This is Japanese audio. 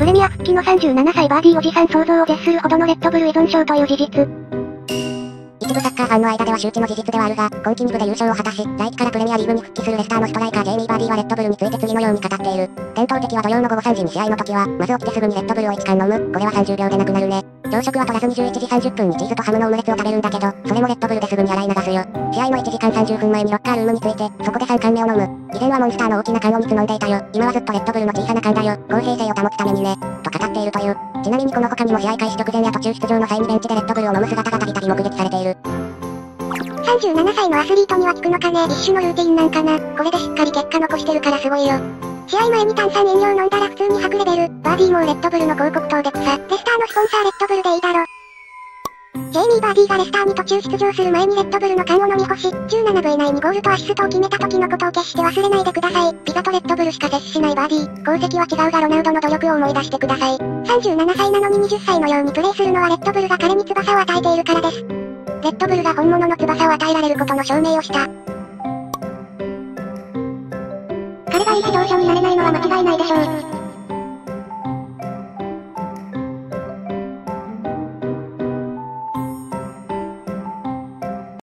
レミア復帰の37歳バーディーおじさん想像を絶するほどのレッドブル依存症という事実。 一部サッカーファンの間では周知の事実ではあるが、今季2部で優勝を果たし、来季からプレミアリーグに復帰するレスターのストライカージェイミー・バーディーはレッドブルについて次のように語っている。伝統的は土曜の午後3時に試合の時は、まず起きてすぐにレッドブルを1缶飲む。これは30秒でなくなるね。朝食は取らずに11時30分にチーズとハムのオムレツを食べるんだけど、それもレッドブルですぐに洗い流すよ。試合の1時間30分前にロッカールームについて、そこで3缶目を飲む。以前はモンスターの大きな缶を3つ飲んでいたよ。今はずっとレッドブルの小さな缶だよ。公平性を保つためにね。と語っているという。ちなみにこの他にも試合開始直前や途中出場の際にベンチでレッドブルを飲む姿がたびたび目撃されている。 37歳のアスリートには効くのかね。一種のルーティンなんかな。これでしっかり結果残してるからすごいよ。試合前に炭酸飲料飲んだら普通に吐くレベル。バーディーもレッドブルの広告塔で草。レスターのスポンサーレッドブルでいいだろ。ジェイミー・バーディーがレスターに途中出場する前にレッドブルの缶を飲み干し、17部以内にゴールとアシストを決めた時のことを決して忘れないでください。ビザとレッドブルしか接しないバーディー。功績は違うがロナウドの努力を思い出してください。37歳なのに20歳のようにプレイするのはレッドブルが彼に翼を与えているからです。レッドブルが本物の翼を与えられることの証明をした。彼がいい指導者になれないのは間違いないでしょう。